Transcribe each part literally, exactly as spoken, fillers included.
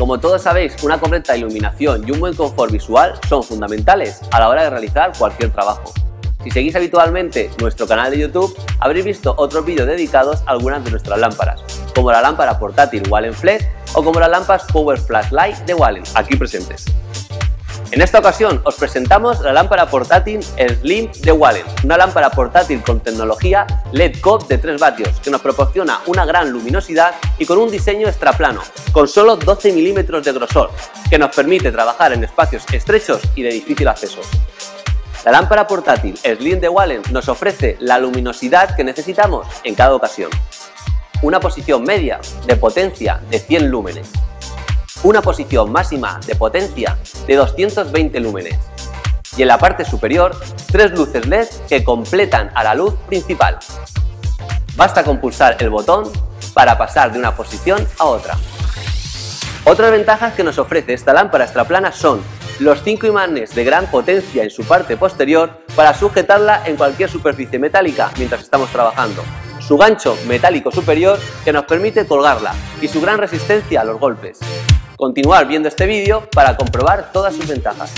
Como todos sabéis, una correcta iluminación y un buen confort visual son fundamentales a la hora de realizar cualquier trabajo. Si seguís habitualmente nuestro canal de YouTube, habréis visto otros vídeos dedicados a algunas de nuestras lámparas, como la lámpara portátil Wallen Flex o como las lámparas Power Flashlight de Wallen, aquí presentes. En esta ocasión os presentamos la lámpara portátil Slim de Wallen, una lámpara portátil con tecnología L E D C O P de tres vatios que nos proporciona una gran luminosidad y con un diseño extraplano, con solo doce milímetros de grosor, que nos permite trabajar en espacios estrechos y de difícil acceso. La lámpara portátil Slim de Wallen nos ofrece la luminosidad que necesitamos en cada ocasión. Una posición media de potencia de cien lúmenes. Una posición máxima de potencia de doscientos veinte lúmenes. Y en la parte superior, tres luces L E D que completan a la luz principal. Basta con pulsar el botón para pasar de una posición a otra. Otras ventajas que nos ofrece esta lámpara extraplana son los cinco imanes de gran potencia en su parte posterior para sujetarla en cualquier superficie metálica mientras estamos trabajando, su gancho metálico superior que nos permite colgarla y su gran resistencia a los golpes. Continuar viendo este vídeo para comprobar todas sus ventajas.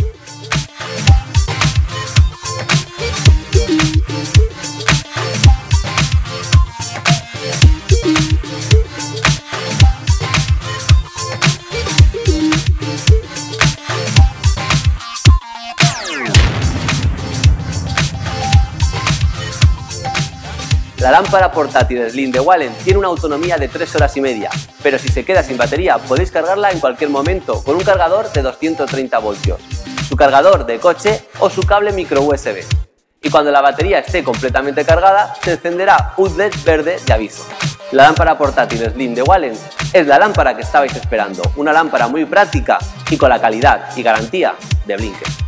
La lámpara portátil Slim de Wallen tiene una autonomía de tres horas y media, pero si se queda sin batería podéis cargarla en cualquier momento con un cargador de doscientos treinta voltios, su cargador de coche o su cable micro U S B. Y cuando la batería esté completamente cargada, se encenderá un L E D verde de aviso. La lámpara portátil Slim de Wallen es la lámpara que estabais esperando, una lámpara muy práctica y con la calidad y garantía de Blinker.